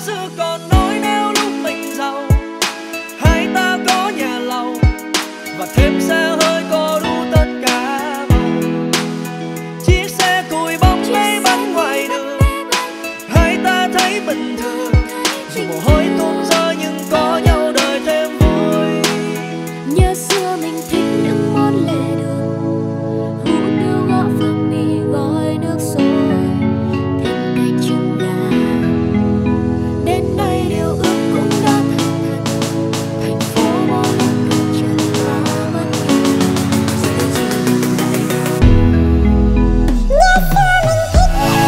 xưa còn nói nếu lúc mình giàu hai ta có nhà lầu và thêm xe hơi có đủ tất cả màu. Chiếc xe cùi bóng lấy bánh ngoài đường hai ta thấy bình thường, dù mồ hôi tuôn rơi nhưng có nhau đời thêm vui. Nhớ xưa mình thích những món lề đường, hủ tiếu gõ phở mì gói nước sôi thêm cái trứng gà. Đến nay điều ước cũng đã thành thật, thành phố mỗi lúc càng chật và mất hồn. Giờ chỉ dừng lại nhớ xưa mình thích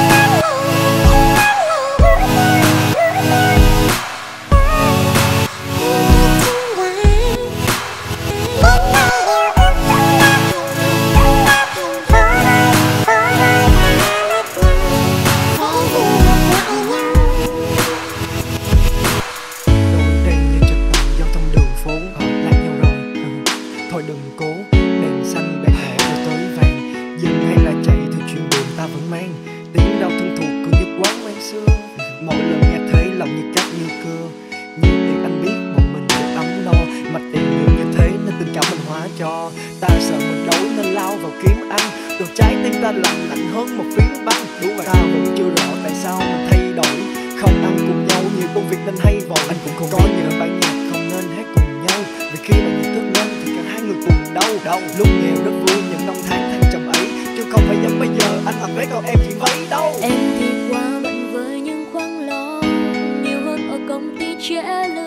thôi đừng cố, đèn xanh đèn đỏ cho tới vàng, dừng hay là chạy theo chuyến đường ta vẫn mang tiếng đau thân thuộc của nhất quán mang xưa. Mỗi lần nghe thấy lòng như cắt như cưa, nhiều tiền anh biết một mình để ấm no, mà tiền nhiều như thế nên tình cảm mình hóa cho. Ta sợ mình đói nên lao vào kiếm ăn, rồi trái tim ta lạnh lạnh hơn một phiến băng. Đúng vậy, ta vẫn chưa rõ tại sao mình thay đổi, không ăn cùng nhau nhiều công việc nên hay vội. Anh cũng không có nhờ ban nhạc không nên hát cùng nhau, vì khi mà nhiệt thức lên thì cả hai người cùng đau. Lúc nghèo rất vui những năm tháng thăng trầm ấy, chứ không phải giống bây giờ anh làm vé còn em chỉ váy đâu. em thì quá bận với những khoáng lo nhiều hơn ở công ty trễ lương.